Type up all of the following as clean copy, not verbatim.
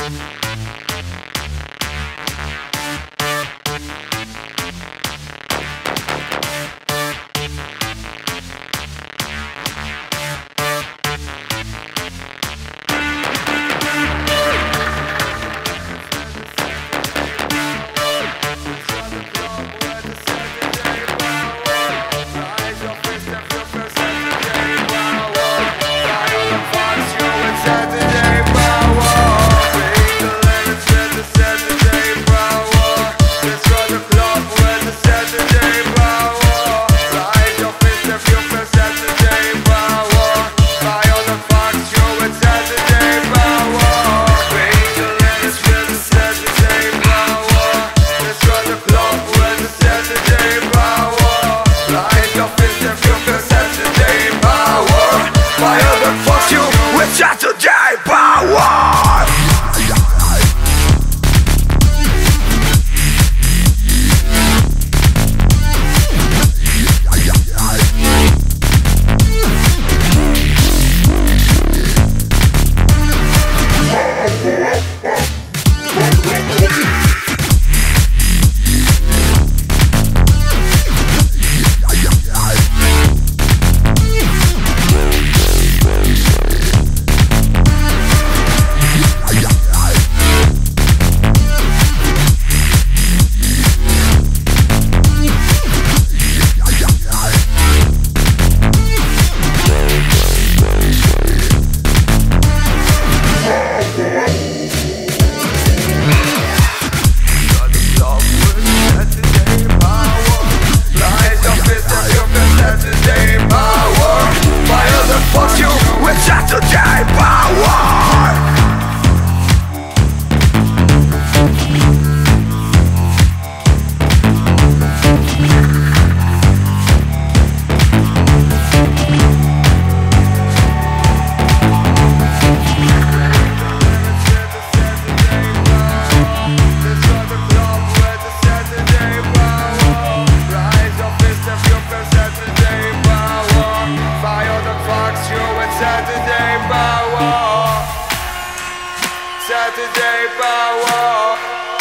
Saturday Power,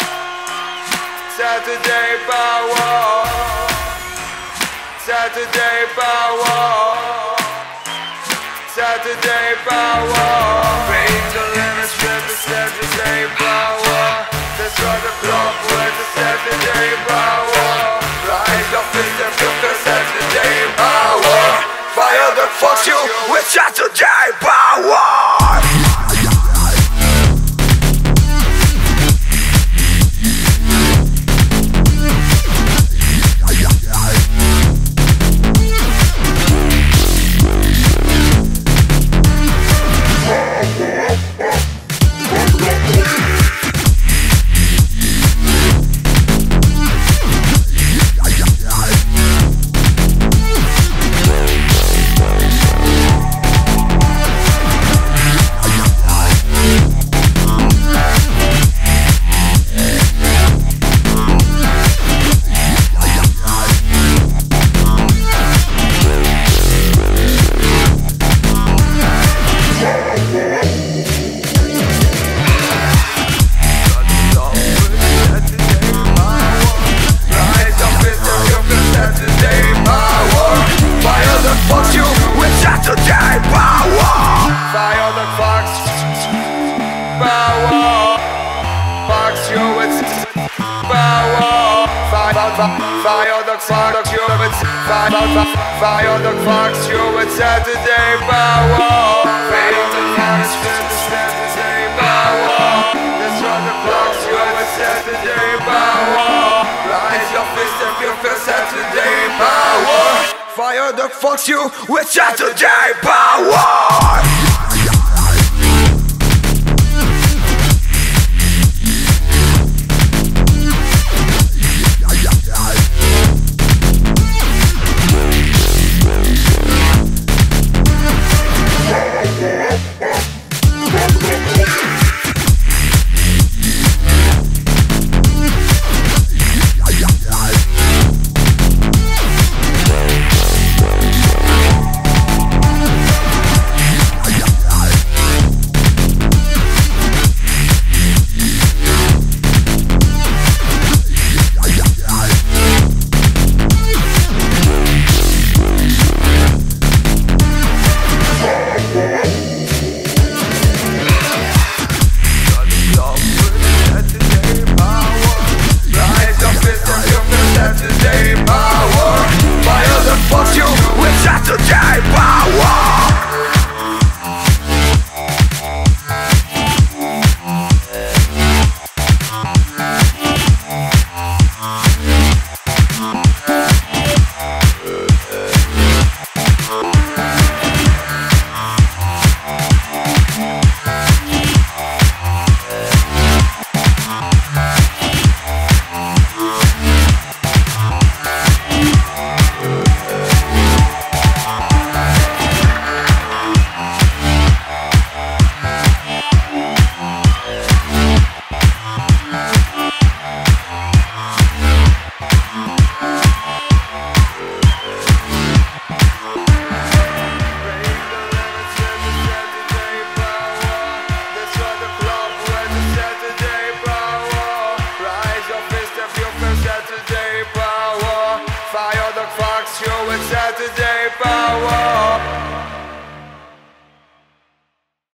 Saturday Power, Saturday Power, Saturday Power. Break the limits with the Saturday Power. Let's run the clock with the Saturday Power. Rise up in the future Saturday Power. Fire that fucks you with Saturday Power. Fire the fuck you with Fire the fuck you with Saturday Power. Fire the fuck you with Saturday Power. Let's run the fuck you with Saturday Power. Rise your fist if you feel Saturday Power. Fire the fuck you with Saturday Power.